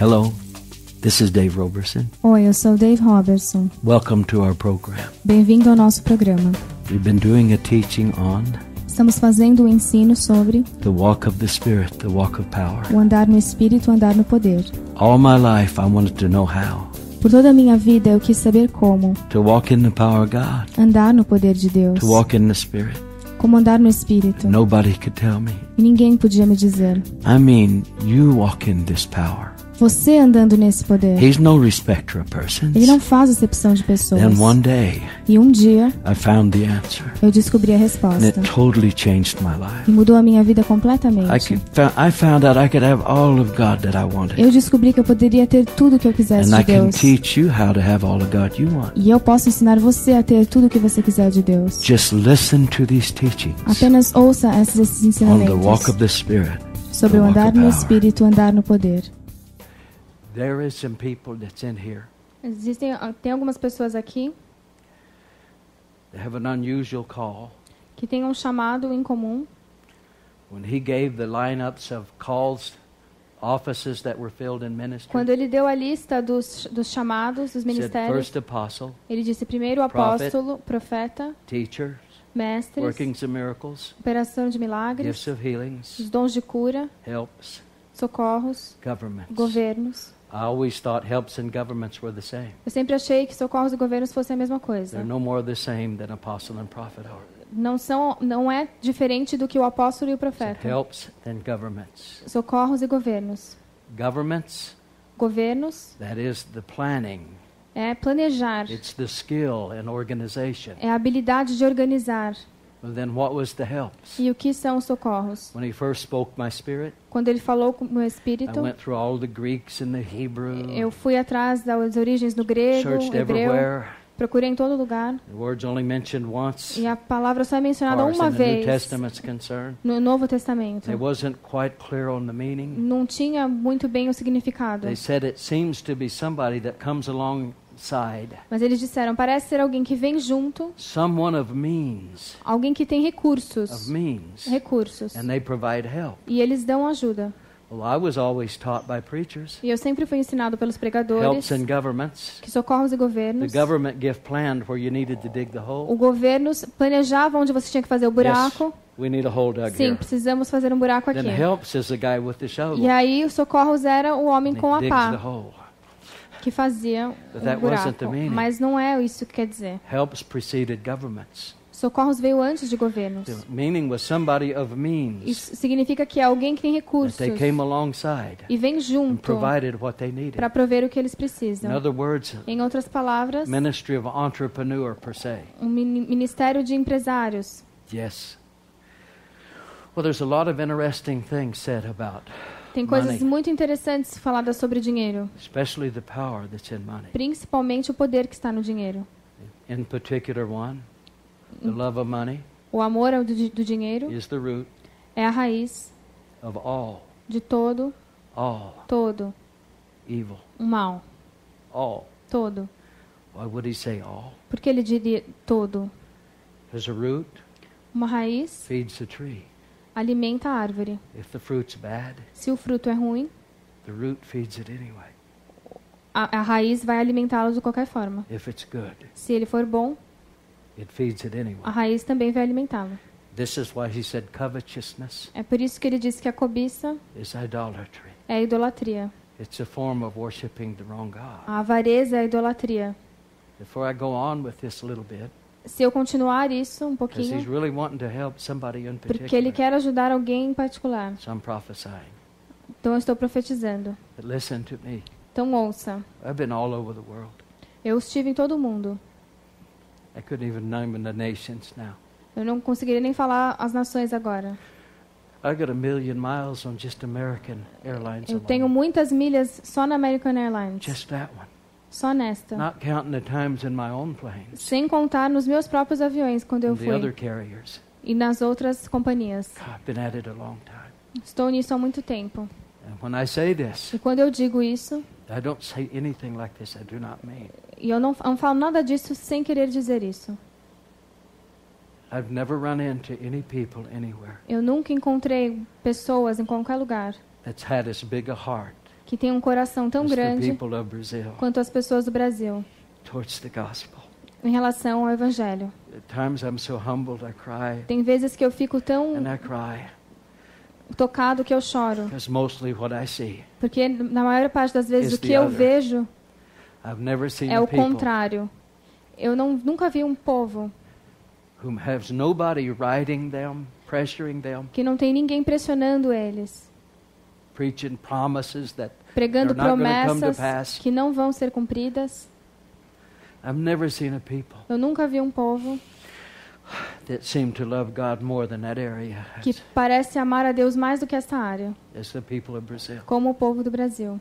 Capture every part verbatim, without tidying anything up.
Hello, this is Dave Roberson. Oi, eu sou Dave Roberson. Welcome to our program. Bem-vindo ao nosso programa. We've been doing a teaching on Estamos fazendo um ensino sobre the walk of the Spirit, the walk of power. o andar no Espírito, o andar no poder. All my life I wanted to know how Por toda a minha vida eu quis saber como to walk in the power of God, andar no poder de Deus, to walk in the Spirit. como andar no Espírito. Nobody could tell me. E ninguém podia me dizer. I mean, you walk in this power. Você andando nesse poder. He's no respecter of persons. Ele não faz acepção de pessoas. Then one day E um dia I found the answer, eu descobri a and resposta. it totally changed my E life. mudou a minha vida I, completamente. could, I found out I could have all of God that I wanted. Eu descobri que eu poderia ter tudo que eu quisesse And I de can Deus. teach you how to have all of God you want. E eu posso ensinar você a ter tudo o que você quiser de Deus. Just listen to these teachings Apenas ouça esses, esses on the walk ensinamentos of the Spirit. sobre the o walk andar of no power. Espírito, o andar no poder. There is some people that's in here Existem tem algumas pessoas aqui that have an unusual call. que têm um chamado em comum. When he gave the lineups of calls, offices that were filled in ministry, Quando ele deu a lista dos, dos chamados, dos he said ministérios, first apostle, ele disse primeiro apóstolo, profeta, teacher, mestres, workings of miracles, operação de milagres, gifts of healings, os dons de cura, helps, socorros, governments. governos. I always thought helps and governments were the same. Eu sempre achei que socorros e governos fossem a mesma coisa. They're no more the same than apostle and prophet are. Não são, não é diferente do que o apóstolo e o So profeta. helps and governments. Socorros e governos. Governments, Governos that is the planning. é planejar, It's the skill and organization. é a habilidade de organizar. Well, then what was the helps? E o que são os socorros? When he first spoke my spirit, Quando ele falou com o meu I espírito, went through all the Greeks and the Hebrew, eu fui atrás das origens do grego, searched hebreu, everywhere. procurei em todo lugar. The word's only mentioned once, E a palavra só é as mencionada far as uma in the New vez Testament's concerned. no Novo Testamento. They wasn't quite clear on the meaning. Não tinha muito bem o significado. They said it seems to be somebody that comes alongside, Mas eles disseram, parece ser alguém que vem junto, someone of means, alguém que tem of recursos. means, Recursos. and they provide help. E eles dão ajuda. Well, I was always taught by preachers, E eu sempre fui ensinado pelos pregadores helps and governments. que socorros e The governos. government gift planned where you needed to dig the O hole. governo planejava onde você tinha que fazer o buraco. Yes, we need a hole dug Sim, here. precisamos fazer um buraco aqui. Then helps is the guy with the shovel. E aí o socorros era o homem and com he a digs the pá hole. que fazia But um that wasn't the buraco. meaning. Mas não é isso que quer dizer. Helps preceded governments. Socorros veio antes de governos. The meaning was somebody of means Isso significa que é alguém que tem that recursos they came alongside e vem and junto provided what they needed. para prover o que eles In precisam. other words, Em outras palavras, ministry of entrepreneur per se. um mini- ministério de empresários. Yes. Well, there's a lot of interesting things said about, Tem coisas Money. muito interessantes faladas sobre dinheiro, especially the power that's in money. principalmente o poder que está no dinheiro. In particular, one, the love of money O amor ao do, do dinheiro is the root é a raiz of all, de todo, all todo evil. o mal. All. Todo. Why would he say all? Por que ele diria todo? Because a root Uma raiz feeds the tree. alimenta a árvore. If the fruit's bad, Se o fruto é ruim, the root feeds it anyway. a, a raiz vai alimentá-lo de qualquer forma. If it's good, Se ele for bom, it feeds it a anyway. raiz também vai alimentá-lo. This is why he said covetousness É por isso que ele diz que a cobiça is idolatry. é a idolatria. It's a form of worshiping the wrong God. A avareza é a idolatria. Before I go on with this a little bit, Se eu continuar isso um because he's pouquinho, really wanting to help somebody in porque ele particular. quer ajudar alguém em particular. So I'm prophesying. Então eu estou profetizando. But listen to me. Então ouça. I've been all over the world. Eu estive em todo o mundo. I couldn't even name the nations now. Eu não conseguiria nem falar as nações agora. I got a million miles on just American Airlines Eu alone. tenho muitas milhas só na American Airlines. Just that one. Só nesta. Not counting the times in my own planes Sem contar nos meus próprios aviões quando eu and the other fui. carriers. E nas outras companhias. I've been at it a long time. Estou nisso há muito tempo. And when I say this, E quando eu digo isso, I don't say anything like this I do not mean. e eu não, não falo nada disso sem querer dizer isso. I've never run into any people anywhere Eu nunca encontrei pessoas em qualquer lugar that's had as big a heart que tem um coração tão as the grande people of Brazil quanto as pessoas do Brasil towards the gospel. em relação ao Evangelho. At times I'm so humbled I cry Tem vezes que eu fico tão and I cry tocado que eu choro, because mostly what I see, porque na maior parte das vezes Is o que the eu other. vejo I've never seen é a o people contrário. Eu não, nunca vi um povo whom has nobody riding them, pressuring them, que não tem ninguém pressionando eles, preaching promises that pregando they're not gonna come to promessas pass. que não vão ser cumpridas. I've never seen a people Eu nunca vi um povo that seem to love God more than that area que as, parece amar a Deus mais do que essa área, as the people of Brazil. como o povo do Brasil.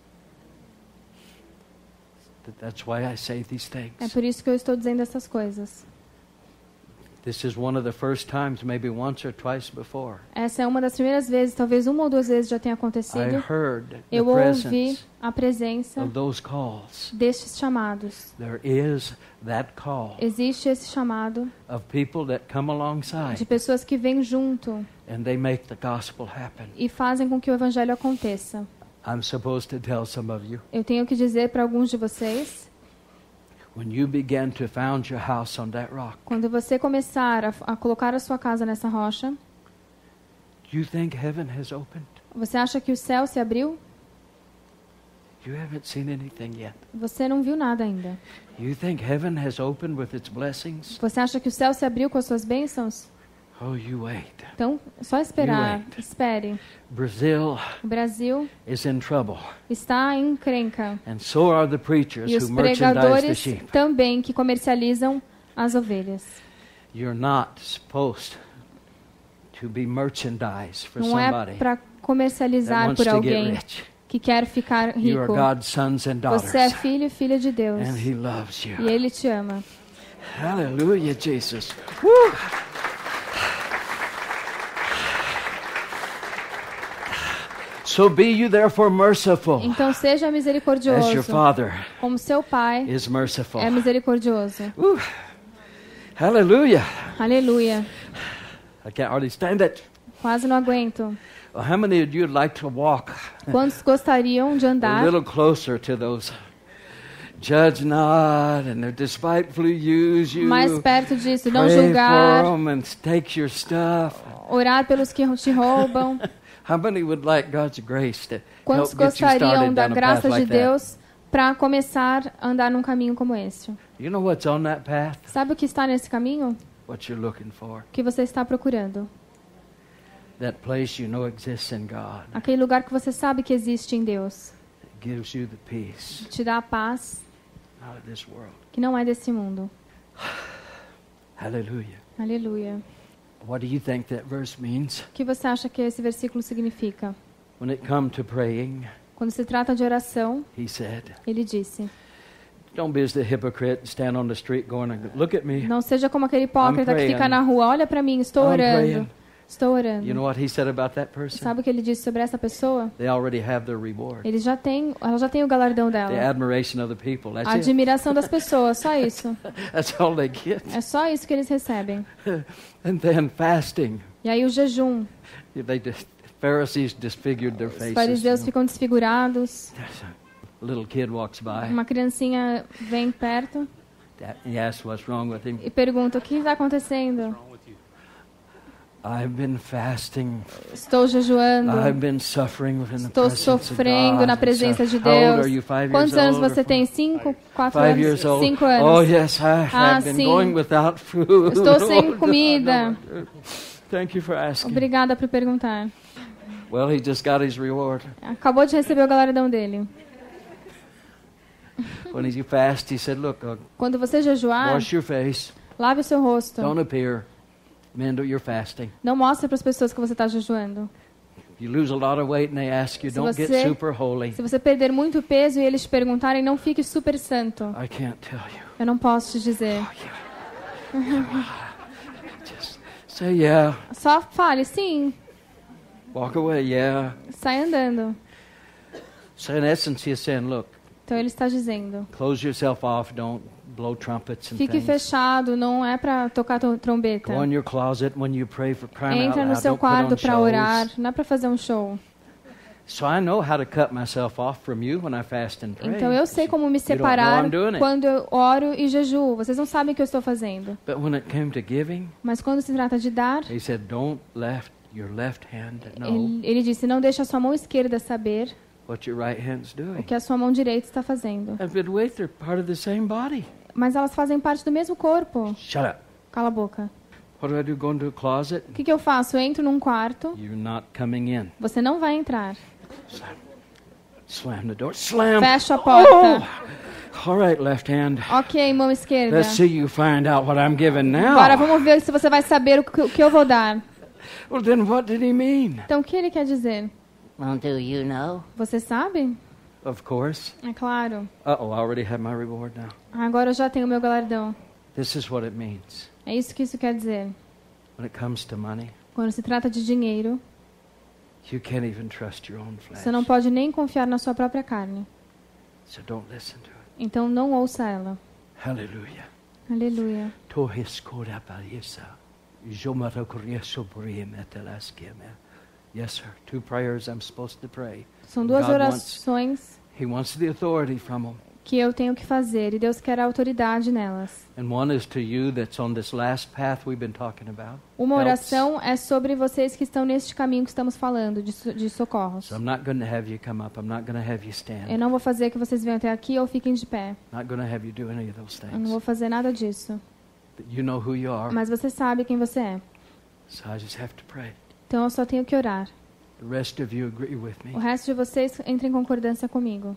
That- That's why I say these É things. por isso que eu estou dizendo essas coisas. This is one of the first times, maybe once or twice before, Essa é uma das primeiras vezes, talvez uma ou duas vezes já tenha I acontecido. heard the Eu ouvi presence a presença of those calls. destes chamados. There is that call Existe esse chamado of people that come de alongside pessoas que vêm junto and they make the gospel happen. e fazem com que o evangelho aconteça. I'm supposed to tell some of you, Eu tenho que dizer para alguns de vocês, when you begin to found your house on that rock, quando você começar a, a colocar a sua casa nessa rocha, do you think heaven has opened? você acha que o céu se abriu? You haven't seen anything yet. Você não viu nada ainda. You think heaven has opened with its blessings? Você acha que o céu se abriu com as suas bênçãos? Oh, you wait. Então, só esperar. wait. Espere. Brazil O Brasil is in trouble, está em encrenca. and so are the preachers E os who merchandise the pregadores sheep. também que comercializam as ovelhas. You're not supposed to be merchandised for Não é somebody para that comercializar wants por to get alguém rich. que quer ficar You are rico. God's sons and Você é daughters, filho e filha de Deus. and He loves you. E Ele te ama. Hallelujah, Jesus. Woo! So be you therefore merciful, Então seja as your misericordioso, Father como seu Pai is merciful. é misericordioso. Woo! Hallelujah. Aleluia. I can't hardly stand it. Quase não aguento. Well, how many of you would like to walk Quantos gostariam de a andar little closer to those? Judge not, and they despitefully use you. mais perto disso? Não Pray julgar, for 'em and take your stuff. orar pelos que te roubam. How many would like God's grace to Quantos help get you gostariam started da down a path graça de like that? Deus para começar a andar num caminho como este? You know what's on that path? Sabe o que está nesse caminho? What you're looking for. O que você está procurando? That place you know exists in God. Aquele lugar que você sabe que existe em Deus. It gives you the peace Te dá a paz out of this world. que não é desse mundo. Hallelujah. Aleluia. What do you think that verse means? O que você acha que esse versículo significa? When it come to praying, Quando se trata de oração, he said, ele disse: don't be as the hypocrite and stand on the street going, look at me. não seja como aquele hipócrita I'm que fica praying. na rua, olha para mim, estou I'm orando. praying. Estou orando. You know what he said about that person? Sabe o que ele disse sobre essa pessoa? They already have their reward. Ele já tem, ela já tem o galardão The dela. admiration of the people. A That's it. admiração das pessoas, só isso. That's all they get. É só isso que eles recebem. And then fasting. E aí o jejum. They just, Pharisees disfigured their Os faces. fariseus you know. ficam desfigurados. A little kid walks by. Uma criancinha vem perto That- He asks what's wrong with him. e pergunta: o que está acontecendo? I've been fasting. Estou jejuando. I've been suffering within the Estou presence of sofrendo God. na And presença so, de how old Deus. are you? Five Quantos years anos old or você tem? Cinco? Quatro Five anos? years old. Cinco Oh anos. yes, I Ah, have been sim. going without food. Estou sem Oh, comida. no. Thank you for asking. Obrigada por perguntar. Well, he just got his reward. Acabou de receber o galardão dele. When he fast, he said, "Look, uh, Quando você jejuar, wash your face. lave o seu rosto. Don't appear. Men, do your fasting. Não mostre para as pessoas que você está jejuando. You lose a lot of weight, and they ask you, Se don't get você- super holy. Se você perder muito peso e eles te perguntarem, não fique super santo. I can't tell you. Eu não posso te dizer. Just say yeah. Só fale sim. Walk away. Yeah. Sai andando. So in essence, he's saying, look, Então ele está dizendo: close yourself off. Don't blow trumpets and fique things. fechado, não é para tocar tro- trombeta. Go in your closet when you pray for crying out Entra no loud. seu Don't put on quarto para shows. orar, não é para fazer um show. So I know how to cut myself off from you when I fast and pray. Então eu sei como me You don't know separar I'm doing it. quando eu oro e jejuo. Vocês não sabem o que eu estou fazendo. But when it came to giving, Mas quando se trata de dar, he said, "Don't left your left hand know ele, ele disse, não deixe a sua mão esquerda saber what your right hand's o doing." que a sua mão direita está fazendo. And but wait, they're part of the same body. Mas elas fazem parte do mesmo corpo. Shut up. Cala a boca. What do I do? Go into a closet? O que, que eu faço? Eu entro num quarto, You're not coming in. você não vai entrar. Slam, Slam the door. Slam. Fecho a porta. Oh! All right, left hand. Ok, mão esquerda. Let's see you find out what I'm giving now. Agora vamos ver se você vai saber o que, o que eu vou dar. Well, then what did he mean? Então o que ele quer dizer? Well, do you know? Você sabe? Of course. É claro. Uh-oh, I already have my reward now. Agora eu já tenho o meu galardão. This is what it means. É isso que isso quer dizer. When it comes to money, Quando se trata de dinheiro, you can't even trust your own flesh. você não pode nem confiar na sua própria carne. So don't listen to it. Então não ouça ela. Hallelujah. Aleluia. Yes, sir. Two prayers I'm supposed to pray. São duas God orações He wants the authority from them. que eu tenho que fazer e Deus quer a autoridade nelas. And one is to you that's on this last path we've been talking about. Uma Helps. oração é sobre vocês que estão neste caminho que estamos falando, de, so- de socorros. So I'm not going to have you come up. I'm not going to have you Eu stand. não vou fazer que vocês venham até aqui ou fiquem de pé. Not going to have you do any of those Eu não vou things. fazer nada disso. But you know who you are. Mas você sabe quem você é. So I just have to pray. Então eu só tenho que orar. The rest of you agree with me. O resto de vocês entra em concordância comigo.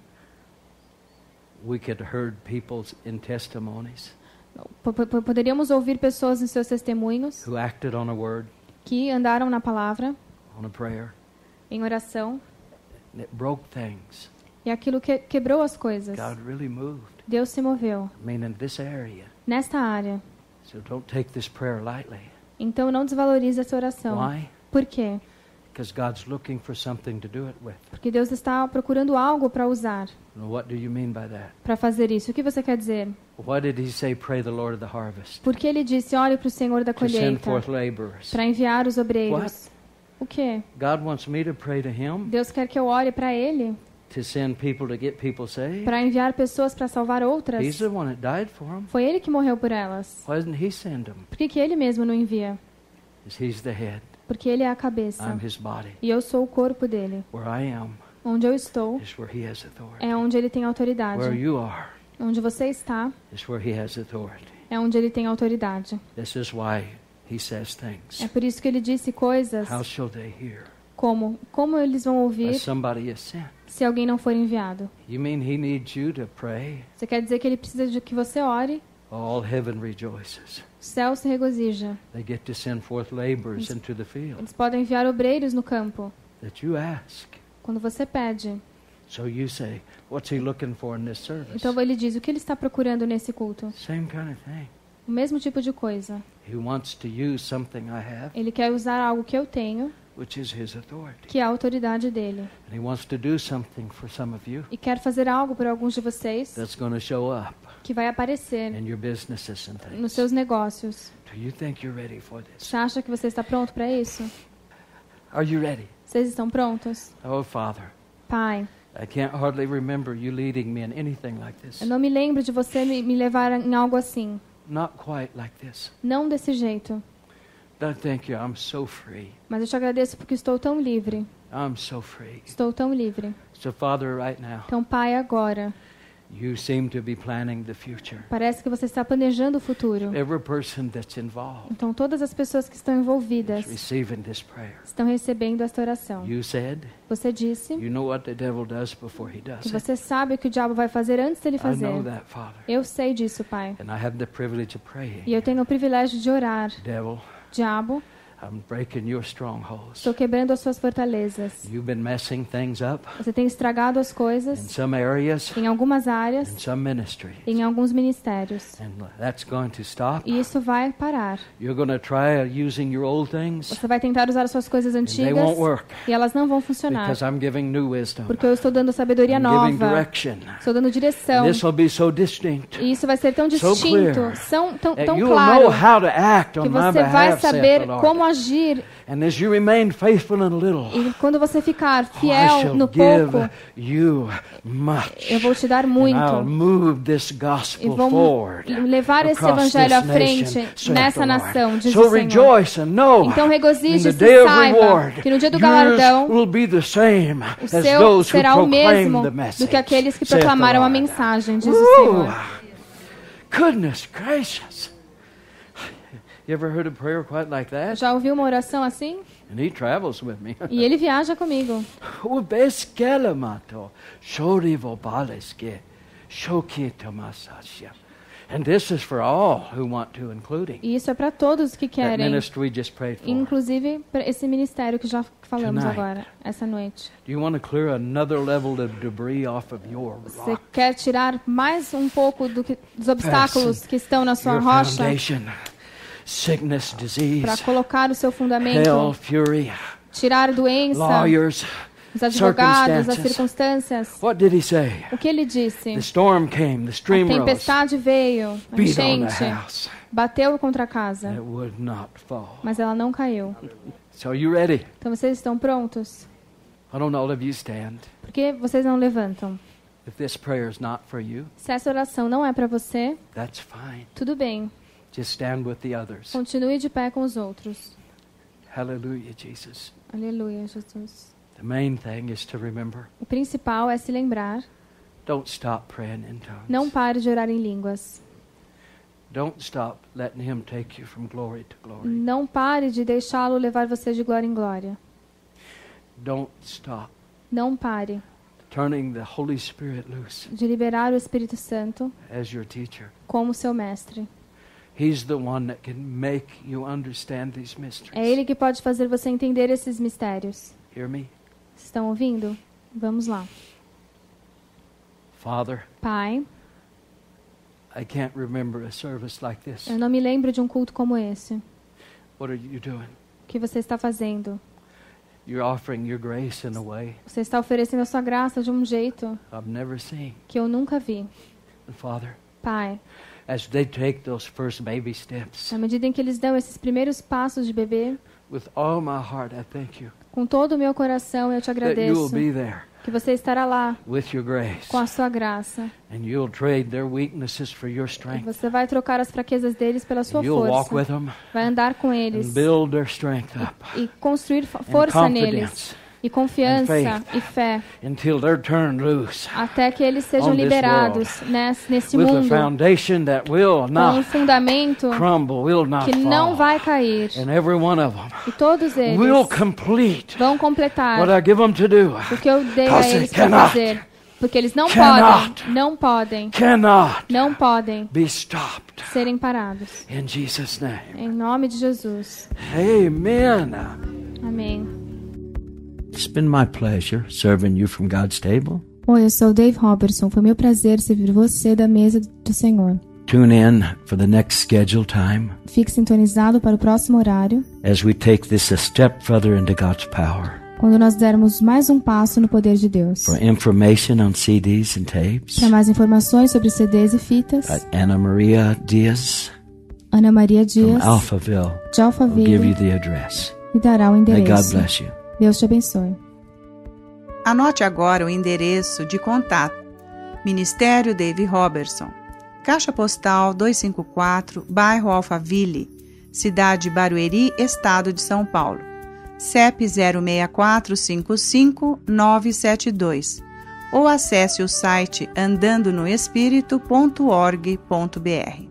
We could heard people's in testimonies P- p- Poderíamos ouvir pessoas em seus testemunhos who acted on a word, que andaram na palavra, on a prayer, em oração, and it broke things. e aquilo que quebrou as coisas. God really moved. Deus se moveu I mean, in this area. nesta área. So don't take this prayer lightly. Então não desvalorize essa oração. Why? Por quê? Because God's looking for something to do it with. Porque Deus está procurando algo para usar, Well, what do you mean by that? para fazer isso. O que você quer dizer? Why did he say, pray the Lord of the harvest? Porque ele disse, olhe para o Senhor da To send colheita, forth laborers. para enviar os obreiros. O quê? God wants me to pray to him Deus quer que eu ore para ele, to send people to get people saved. para enviar pessoas para salvar outras. He's the one that died for them. Foi ele que morreu por elas. Why doesn't he send them? Por que, que ele mesmo não envia? Because he's the head. Porque ele é a cabeça. I'm his body. E eu sou o corpo dele. Where I am Onde eu estou is where he has authority. é onde ele tem autoridade. Where you are Onde você está is where he has authority. é onde ele tem autoridade. This is why he says things. É por isso que ele disse coisas How shall they hear? como: como eles vão ouvir Unless somebody is sent. se alguém não for enviado? You mean he needs you to pray? Você quer dizer que ele precisa de que você ore? All heaven rejoices. O céu se regozija. They get to send forth laborers into the field Eles podem enviar obreiros no campo. that you ask. Quando você pede. So you say, what's he looking for in this service? Então ele diz: o que ele está procurando nesse culto? Same kind of thing. O mesmo tipo de coisa. He wants to use something I have, Ele quer usar algo que eu tenho, which is his authority. que é a autoridade dele. And he wants to do something for some of you E quer fazer algo por alguns de vocês that's going to show up que vai aparecer in your businesses and nos things. seus negócios. Do you think you're ready for this? Você acha que você está pronto para isso? Are you ready? Vocês estão prontos? Oh, Father, Pai, I can't hardly remember you leading me in anything like this. eu não me lembro de você me, me levar em algo assim. Not quite like this. Não desse jeito. I thank you. I'm so free. Mas eu te agradeço porque estou tão livre. I'm so free. Estou tão livre. So, Father, right now, Então, Pai, agora, you seem to be planning the future. parece que você está planejando o futuro. Every person that's involved Então, todas as pessoas que estão is envolvidas receiving this prayer. estão recebendo esta oração. You said, Você disse you know what the devil does before he does que it. você sabe o que o diabo vai fazer antes dele I fazer. know that, Father. Eu sei disso, Pai. And I have the privilege of praying. E eu tenho o privilégio de orar. Devil, Diabo, I'm breaking your strongholds. estou quebrando as suas fortalezas. You've been messing things up Você tem estragado as in coisas some areas, em algumas in áreas, some ministries. em alguns ministérios. And that's going to stop. E isso vai parar. You're going to try using your old things. Você vai tentar usar as suas coisas And they antigas won't work e elas não vão funcionar. because I'm giving new wisdom. Porque eu estou dando sabedoria I'm giving nova. direction. Estou dando direção. This will be so distinct E isso vai ser tão So distinto, clear. são, tão, that tão you'll know claro, how to act on que my você vai behalf, saith saber the Lord. como agir, And as you remain faithful in a little, e quando você ficar I fiel shall no give pouco, you much. eu vou te dar And I'll muito. move this E gospel vou forward levar esse across evangelho à this frente nation, saith nessa the Lord. nação, diz So o Senhor. rejoice and know Então in regozije-se the day e of saiba reward, que no dia do yours galardão, will be the same o as seu those who será o proclaim mesmo the message, do que aqueles que saith the proclamaram a Lord. mensagem, diz o Woo! Senhor. Goodness gracious. You ever heard a prayer quite like that? Já ouviu uma oração assim? And he travels with me. E ele viaja comigo. O beskelamato, shorivo baleske, shokito masasya. And this is for all who want to, including E isso é para todos que that querem, ministry we just prayed for. inclusive para esse ministério que já falamos Tonight. agora, essa noite. Do you want to clear another level of debris off of your Você rock, quer tirar mais um pouco do que, dos obstáculos que estão na sua your rocha foundation, sickness, disease, para colocar o seu hell, fundamento, fury, tirar doença, lawyers? os advogados, as circumstances. circunstâncias. What did he say? O que ele disse? The storm came, the A stream rose, tempestade veio, a beat on the enchente, house, bateu contra a and casa, it would not fall. mas ela não caiu. So are you ready? Então vocês estão prontos? Why don't all of you stand? Por que vocês não levantam? If this prayer is not for you, Se essa oração não é para você, that's fine. tudo bem. Just stand with the others. Continue de pé com os outros. Hallelujah, Jesus. Aleluia, Jesus. The main thing is to remember, O principal é se lembrar. don't stop praying in tongues. Não pare de orar em línguas. Don't stop letting him take you from glory to glory. Não pare de deixá-lo levar você de glória em glória. Don't stop Não pare turning the Holy Spirit loose de liberar o Espírito Santo as your teacher. como seu mestre. He's the one that can make you understand these mysteries. É Ele que pode fazer você entender esses mistérios. Hear me? Estão ouvindo? Vamos lá. Father, Pai, I can't remember a service like this. eu não me lembro de um culto como esse. What are you doing? O que você está fazendo? You're offering your grace in a way Você está oferecendo a sua graça de um jeito I've never seen. que eu nunca vi. And Father, Pai, as they take those first baby steps, na medida em que eles dão esses primeiros passos de bebê, with all my heart, I thank you com todo o meu coração eu te that you will agradeço be there que você estará lá with your grace, com a sua graça. and you'll trade their weaknesses for your E strength. você vai trocar as fraquezas deles pela sua And you'll walk with força. them Vai andar com eles and build their strength up e construir fo- and força neles confidence e confiança and faith. e fé until they're turned loose até que eles sejam on this liberados nesse, nesse with a mundo foundation that will com um not fundamento crumble, will not que não fall. vai cair. And every one of them E todos eles will complete vão completar what I give them to do. o que eu dei a Because eles they para cannot, fazer. Porque eles não cannot, podem, não podem, Cannot não podem be stopped. serem parados. In Jesus' name. Em nome de Jesus. Amen. Amém. It's been my pleasure serving you from God's table. Oi, eu sou o Dave Robertson. Foi meu prazer servir você da mesa do Senhor. Tune in for the next scheduled time Fique sintonizado para o próximo horário, as we take this a step further into God's power. quando nós dermos mais um passo no poder de Deus. For information on C Ds and tapes, Para mais informações sobre C Ds e fitas, uh, Ana Maria Diaz Ana Maria from Dias, Alphaville de will give you Alphaville, the address. lhe dará o May God endereço. bless you. Deus te abençoe. Anote agora o endereço de contato. Ministério Dave Robertson. Caixa Postal duzentos e cinquenta e quatro, Bairro Alphaville, Cidade Barueri, Estado de São Paulo. C E P zero seis quatro cinco cinco nove sete dois. Ou acesse o site andando no espírito ponto org ponto b r.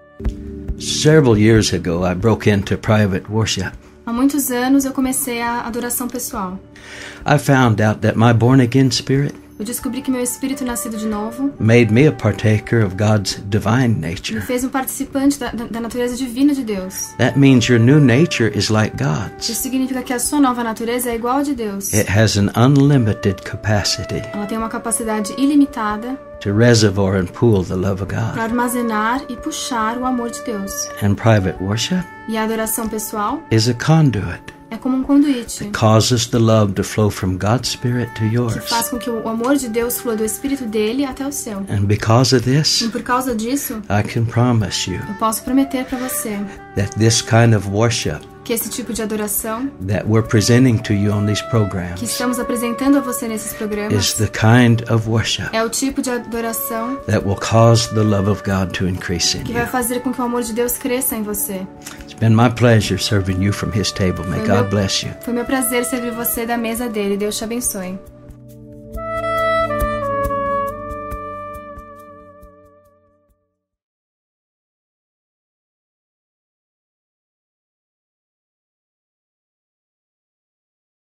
Several years ago, I broke into private worship. Há muitos anos eu comecei a adoração pessoal. I found out that my born-again spirit Eu descobri que meu espírito nascido de novo made me a partaker of God's divine me nature. fez um participante da, da, da natureza divina de Deus. That means your new nature is like Isso God's. significa que a sua nova natureza é igual a de Deus. It has an unlimited capacity Ela tem uma capacidade ilimitada to reservoir and pool the love of para God. armazenar e puxar o amor de Deus. And private worship E a adoração pessoal is a conduit É como um conduíte. It causes the love to flow from God's Spirit to Que yours. faz com que o amor de Deus flua do espírito dele até o seu. And because of this, E por causa disso, I can promise you eu posso prometer para você that this kind of worship que esse tipo de adoração that we're presenting to you on these que programs estamos apresentando a você nesses is programas the kind of worship é o tipo de adoração that will cause the love of God to increase in que you. vai fazer com que o amor de Deus cresça em você. It's been my pleasure serving you from His table. May Foi meu- God bless you. Foi meu prazer servir você da mesa dele. Deus te abençoe.